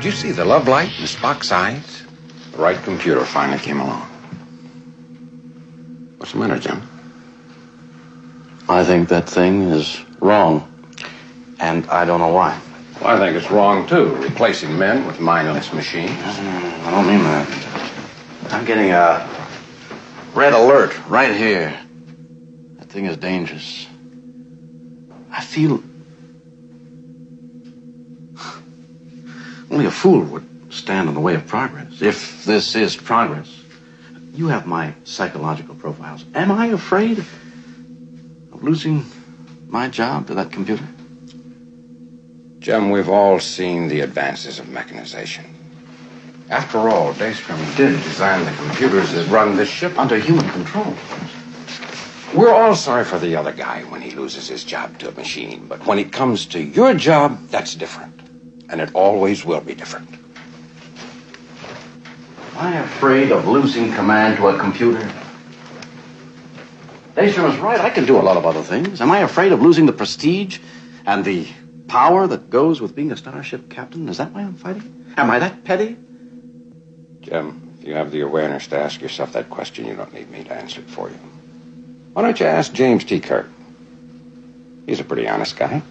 Did you see the love light in Spock's eyes? The right computer finally came along. What's the matter, Jim? I think that thing is wrong. And I don't know why. Well, I think it's wrong, too, replacing men with mindless machines. I don't mean that. I'm getting a red alert right here. That thing is dangerous. I feel... Only a fool would stand in the way of progress, if this is progress. You have my psychological profiles. Am I afraid of losing my job to that computer? Jim, we've all seen the advances of mechanization. After all, Daystrom did design the computers that run this ship Under human control. We're all sorry for the other guy when he loses his job to a machine, but when it comes to your job, that's different. And it always will be different. Am I afraid of losing command to a computer? Daystrom is right. I can do a lot of other things. Am I afraid of losing the prestige and the power that goes with being a starship captain? Is that why I'm fighting? Am I that petty? Jim, if you have the awareness to ask yourself that question, you don't need me to answer it for you. Why don't you ask James T. Kirk? He's a pretty honest guy.